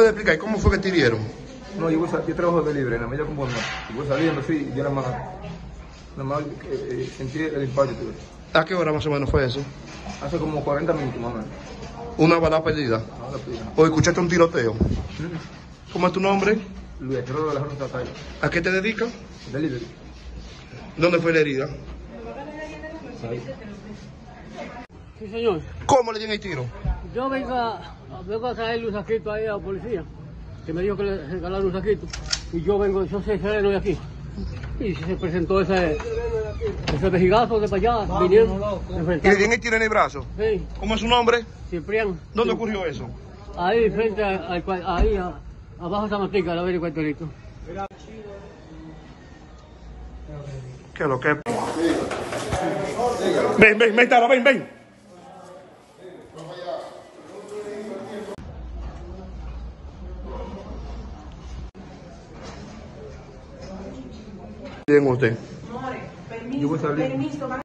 ¿Puede explicar cómo fue que te hirieron? No, yo trabajo de libre, en la media común, y voy saliendo así, y yo nada más sentí el impacto. ¿A qué hora más o menos fue eso? Hace como 40 minutos más o menos. ¿Una bala perdida? No, la pila. ¿O escuchaste un tiroteo? ¿Cómo es tu nombre? Luis, creo de la Rosa Talla. ¿A qué te dedicas? Delivery. ¿Dónde fue la herida? Sí, señor. ¿Cómo le dieron el tiro? Yo vengo a traerle un saquito ahí a la policía, que me dijo que le regalaron un saquito. Y yo soy sereno de aquí. Y se presentó ese vejigazo de para allá, vinieron. ¿Y le dieron el tiro en el brazo? Sí, ¿Cómo es su nombre? Ciprián. ¿Dónde Sí. ocurrió eso? Ahí, frente ahí, abajo de esa matica, la ver el cuartelito. ¿Qué es lo que? Ven, Tara, ven. Bien usted. Yo voy saliendo.